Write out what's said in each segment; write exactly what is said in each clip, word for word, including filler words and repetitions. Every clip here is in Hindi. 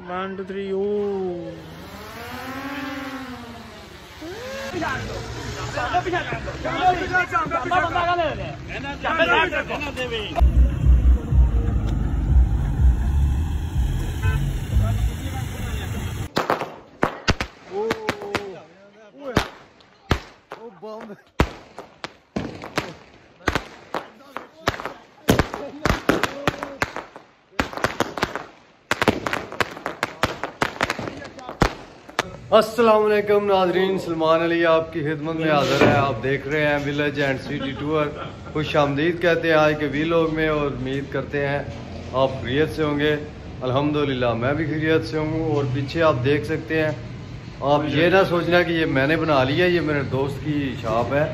वन टू थ्री ओ अस्सलाम वालेकुम नाजरीन, सलमान अली आपकी खिदमत में हाज़िर है। आप देख रहे हैं विलेज एंड सिटी टूर। खुश आमदीद कहते हैं आज के वीलॉग में और उम्मीद करते हैं आप खैरियत से होंगे। अल्हम्दुलिल्लाह मैं भी खैरियत से हूँ। और पीछे आप देख सकते हैं, आप ये ना सोचना कि ये मैंने बना लिया, ये मेरे दोस्त की शॉप है।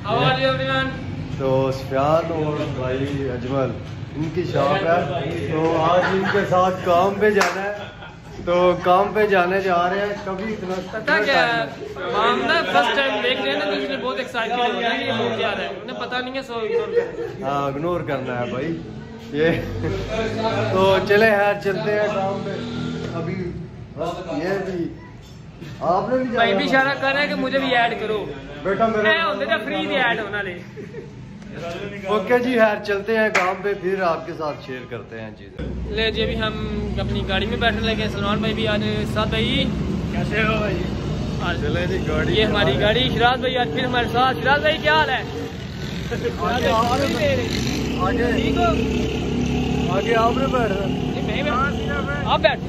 तो सफियान और भाई अजमल इनकी शॉप है। तो आज इनके साथ काम पे जाना है, तो काम पे जाने जा रहे हैं। कभी इतना पता क्या है, हम ना फर्स्ट टाइम देख रहे हैं ना, तो इसलिए बहुत एक्साइटेड हो रहा है। ये हो क्या रहा है उन्हें पता नहीं है, सो इग्नोर कर। हाँ इग्नोर करना है भाई ये तो चले यार चलते हैं काम पे। अभी ये भी आपने भी भाई भी इशारा कर रहा है कि मुझे भी ऐड करो बेटा मेरा होते फ्री भी ऐड होना ले। ओके जी यार चलते हैं काम पे, फिर आपके साथ शेयर करते हैं चीजें। ले जी अभी हम अपनी गाड़ी में बैठने लगे हैं। सलमान भाई भी आज साथ। भाई कैसे हो भाई? आज चले जी गाड़ी, ये हमारी गाड़ी। शिराज भाई आज फिर हमारे साथ। शिराज भाई क्या हाल है? आगे ठीक हो? आगे आपने बैठ आप बैठ।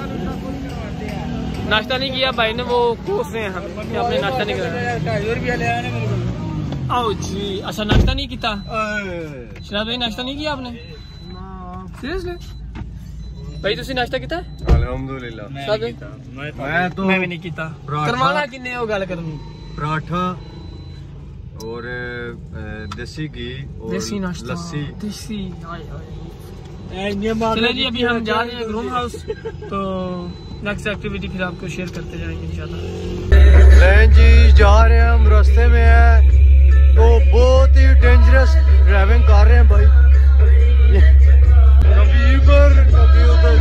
नाश्ता नहीं किया भाई ने, वो कोस रहे हैं हम कि आपने नाश्ता नहीं करा। आओ जी। अच्छा नाश्ता नहीं किया शिराज भाई? नाश्ता नहीं किया आपने? सीरियसली भाई तुसी नाश्ता किया? अल्हम्दुलिल्लाह मैं तो मैं भी नहीं किया। करवाना किन्ने हो गल करनी? पराठा और देसी घी और देसी नाश्ता, लस्सी। देसी चले जी अभी हम जा रहे हैं रूम हाउस। तो नेक्स्ट एक्टिविटी फिर आपको शेयर करते जाएंगे इंशाल्लाह। जी जा रहे हैं हम, रास्ते में है तो बहुत ही डेंजरस ड्राइविंग कर रहे हैं भाई। कभी इधर कभी उधर,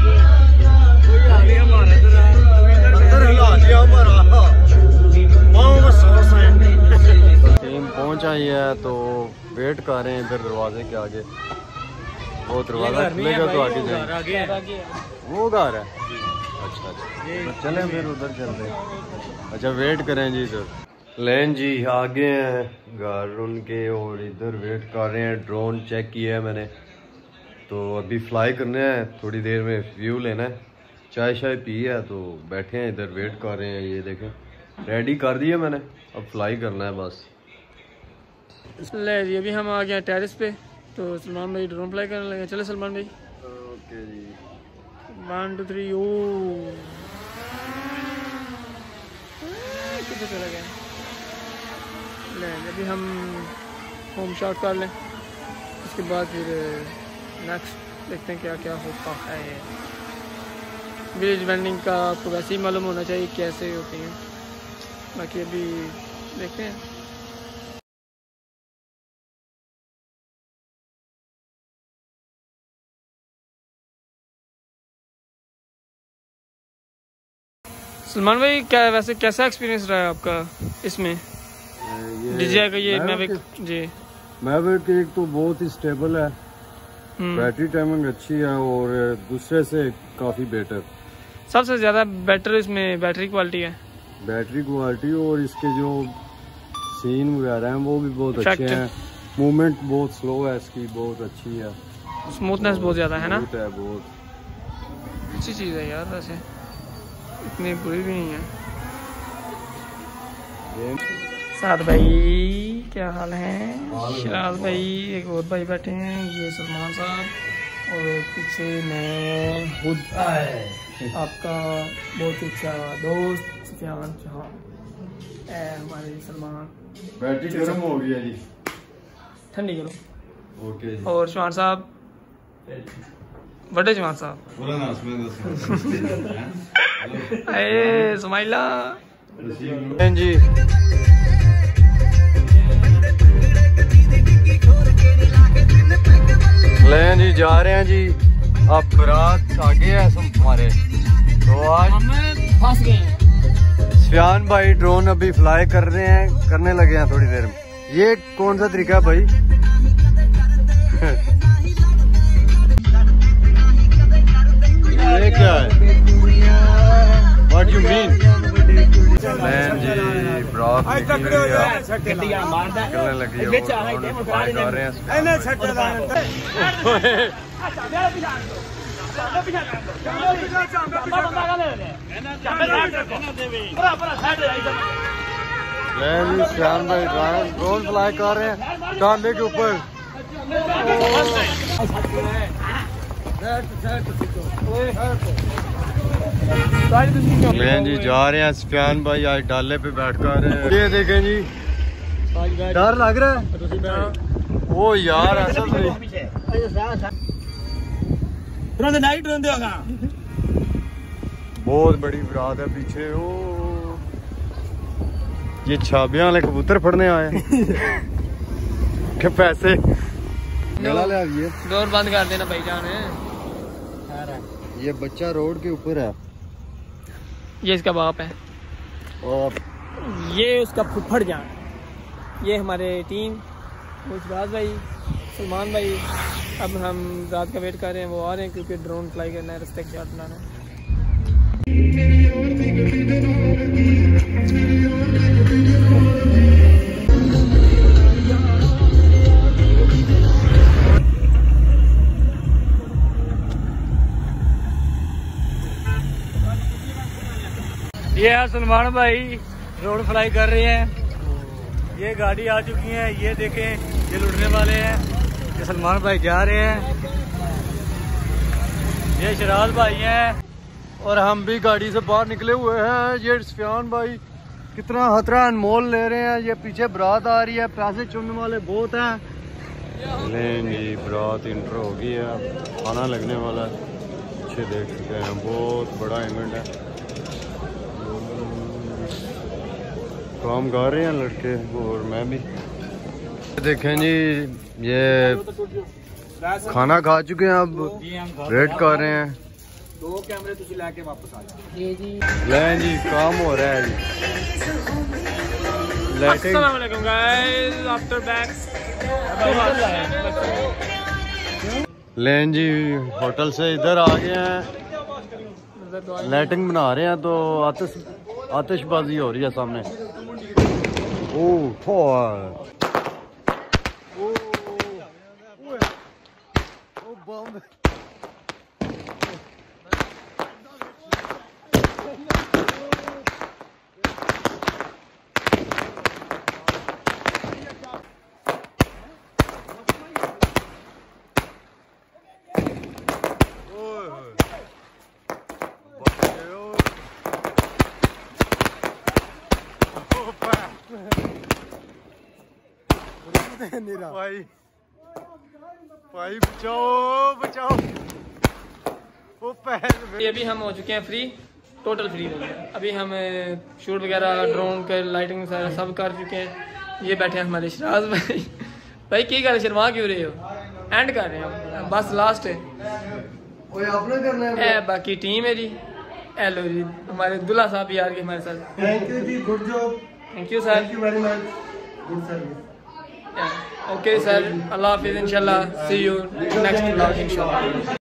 टीम पहुंच आई है तो वेट कर रहे हैं इधर दरवाजे के आगे। वो दरवाजा खुलेगा तो आगे जाएंगे। वो घर है? अच्छा अच्छा चलें फिर उधर चलते हैं। अच्छा वेट करें जी इधर। लेन जी आगे हैं घर उनके और इधर वेट कर रहे हैं। ड्रोन चेक किया है मैंने, तो अभी फ्लाई करने हैं। थोड़ी देर में व्यू लेना है। चाय शाय पी है तो बैठे हैं इधर वेट कर रहे हैं। ये देखें रेडी कर दिया मैंने, अब फ्लाई करना है बस। ले जी अभी हम आ गए टेरेस पे, तो सलमान भाई ड्रोन फ्लाई करने लगे। चले सलमान भाई। ओके जी वन टू थ्री ओ किधर चला गया? ले अभी हम होम शॉट कर लें, उसके बाद फिर नेक्स्ट देखते हैं क्या क्या होता है। विलेज वेंडिंग का आपको वैसे ही मालूम होना चाहिए कैसे होती हैं, बाकी अभी देखते हैं। सलमान भाई क्या वैसे कैसा एक्सपीरियंस रहा है आपका इसमें डीजे का? ये मैविक जी मैविक एक तो बहुत ही स्टेबल है, बैटरी टाइमिंग अच्छी है और दूसरे से काफी बेटर। सबसे ज्यादा बेटर इसमें बैटरी क्वालिटी है, बैटरी क्वालिटी और इसके जो सीन वगैरह हैं वो भी बहुत अच्छे हैं। मूवमेंट बहुत स्लो है इसकी, बहुत अच्छी है। स्मूथनेस बहुत ज्यादा है ना? है बहुत अच्छी चीज है यार, वैसे इतनी बुरी भी नहीं है। साथ भाई क्या हाल है? शिराज भाई, एक और भाई बैठे हैं, ये सलमान साहब और पीछे मैं खुद आपका बहुत अच्छा दोस्त सफियान चौहान हमारे सलमान। बैटरी गर्म हो गई है जी, ठंडी करो। ओके जी। और चौहान साहब, बड़े चौहान साहब अरे सुमाइला जी। लें जी जा रहे हैं जी। अब बारात आगे है हमारे। तो आज हम फंस गए हैं। सफियान भाई ड्रोन अभी फ्लाई कर रहे हैं, करने लगे हैं थोड़ी देर में। ये कौन सा तरीका है भाई? ये क्या है? What you mean? मैन जी ब्रात निकली हुई है, निकलने लगी है, वो ड्रोन फ्लाई कर रहे हैं। सफियान भाई ड्रोन फ्लाई कर रहे हैं डाले के ऊपर। मैन जी जा रहे हैं सफियान भाई आज डाले पे बैठ कर। ये देखें जी, डर लग रहा है वो यार, ऐसा नहीं। बहुत बड़ी बरात है पीछे। ओ ये छाबियां वाले कबूतर फड़ने आए के पैसे मेला ले आइए। डोर बंद कर देना भाईजान। ये बच्चा रोड के ऊपर है, ये इसका बाप है और ये उसका फुफड़ जान। ये हमारे टीम मुशबाज भाई, सलमान भाई। अब हम रात का वेट कर रहे हैं, वो आ रहे हैं क्योंकि ड्रोन फ्लाई करना है, रास्ते के शॉट बनाना है। ये है सलमान भाई रोड फ्लाई कर रहे हैं। ये गाड़ी आ चुकी है, ये देखें ये लुटने वाले हैं। ये सलमान भाई जा रहे हैं, ये शराज भाई हैं, और हम भी गाड़ी से बाहर निकले हुए हैं। ये सफियान भाई कितना खतरा अनमोल ले रहे हैं। ये पीछे बारात आ रही है, पैसे चुनने वाले बहुत हैं। नहीं जी बारात इंटर हो गई है, खाना लगने वाला है। पीछे देख सकते हैं बहुत बड़ा इवेंट है। काम कर रहे हैं लड़के और मैं भी। देखें जी ये खाना खा चुके हैं, अब वेट कर रहे हैं। दो कैमरे तुझे लेके वापस आ जाओ। ये जी ले जी काम हो रहा है जी। लाइटिंग अस्सलाम वालेकुम गाइस, आफ्टर बैक लेन जी होटल से इधर आ गए हैं, लाइटिंग बना रहे हैं तो आतिश आतिशबाजी हो रही है सामने। ओह बम। भाई भाई बचाओ बचाओ वो पैर। ये अभी हम हो चुके हैं फ्री, टोटल फ्री हो गया। अभी हम शूट वगैरह ड्रोन के लाइटिंग सारा सब कर चुके हैं। ये बैठे हैं हमारे शराज भाई। भाई की गल शर्मा क्यों रहे हो? एंड कर रहे हैं हम, बस लास्ट है। ए, बाकी टीम है जी। हेलो जी, हमारे दुल्हा साहब भी आ गए हमारे साथ। थैंक यू जी, good job. Thank you sir, thank you very much, good service. Okay sir, अल्लाह हाफिज, इंशाल्लाह सी यू नेक्स्ट व्लॉग इंशाल्लाह।